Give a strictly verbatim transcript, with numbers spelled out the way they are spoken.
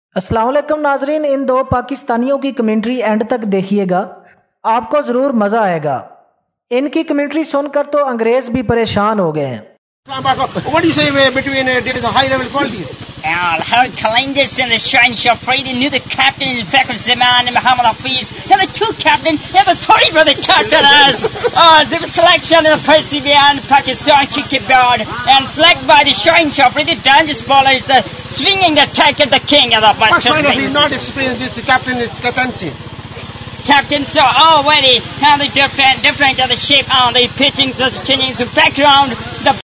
अस्सलाम वालेकुम नाजरीन, इन दो पाकिस्तानियों की कमेंट्री एंड तक देखिएगा, आपको ज़रूर मज़ा आएगा। इनकी कमेंट्री सुनकर तो अंग्रेज़ भी परेशान हो गए हैं। What do you say between uh, the high level qualities? Al Harry Kalendis and the Shaheen Afridi knew the captain in fact Zaman and Muhammad Hafiz. Now the two captain, now the three brother captain as uh, the selection of the P S L Pakistan kick it board and selected by the Shaheen Afridi, the dangerous bowler is uh, swinging the attack at the king of the What kind of he not experienced this captain is captaincy? Captain so already how the different different of the shape on the pitching the changing the background the